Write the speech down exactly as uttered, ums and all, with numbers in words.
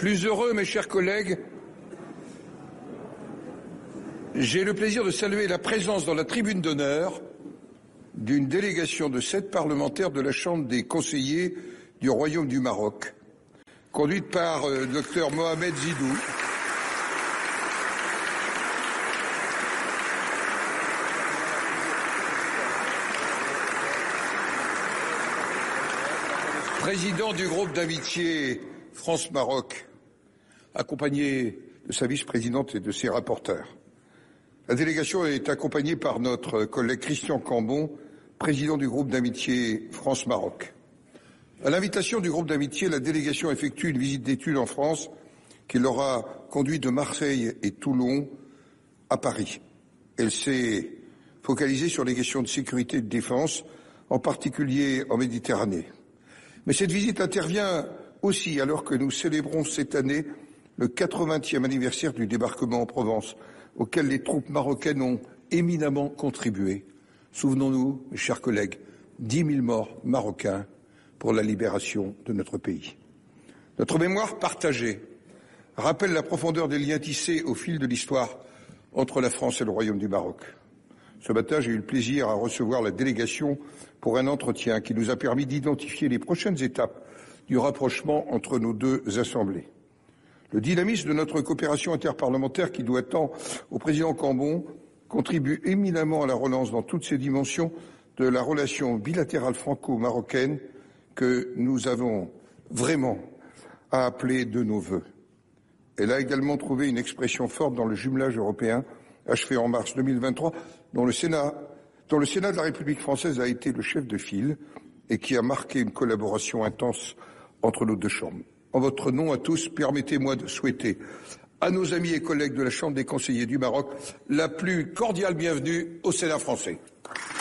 Plus heureux, mes chers collègues, j'ai le plaisir de saluer la présence dans la tribune d'honneur d'une délégation de sept parlementaires de la Chambre des conseillers du Royaume du Maroc, conduite par euh, Dr Mohamed Zidou. Président du groupe d'amitié France-Maroc, accompagné de sa vice-présidente et de ses rapporteurs. La délégation est accompagnée par notre collègue Christian Cambon, président du groupe d'amitié France-Maroc. À l'invitation du groupe d'amitié, la délégation effectue une visite d'études en France qui l'aura conduit de Marseille et Toulon à Paris. Elle s'est focalisée sur les questions de sécurité et de défense, en particulier en Méditerranée. Mais cette visite intervient aussi alors que nous célébrons cette année le quatre-vingtième anniversaire du débarquement en Provence, auquel les troupes marocaines ont éminemment contribué. Souvenons-nous, mes chers collègues, dix mille morts marocains pour la libération de notre pays. Notre mémoire partagée rappelle la profondeur des liens tissés au fil de l'histoire entre la France et le Royaume du Maroc. Ce matin, j'ai eu le plaisir à recevoir la délégation pour un entretien qui nous a permis d'identifier les prochaines étapes du rapprochement entre nos deux assemblées. Le dynamisme de notre coopération interparlementaire, qui doit tant au président Cambon, contribue éminemment à la relance dans toutes ses dimensions de la relation bilatérale franco-marocaine que nous avons vraiment à appeler de nos vœux. Elle a également trouvé une expression forte dans le jumelage européen achevé en mars deux mille vingt-trois, dont le Sénat, dont le Sénat de la République française a été le chef de file et qui a marqué une collaboration intense entre nos deux chambres. En votre nom à tous, permettez-moi de souhaiter à nos amis et collègues de la Chambre des conseillers du Maroc la plus cordiale bienvenue au Sénat français.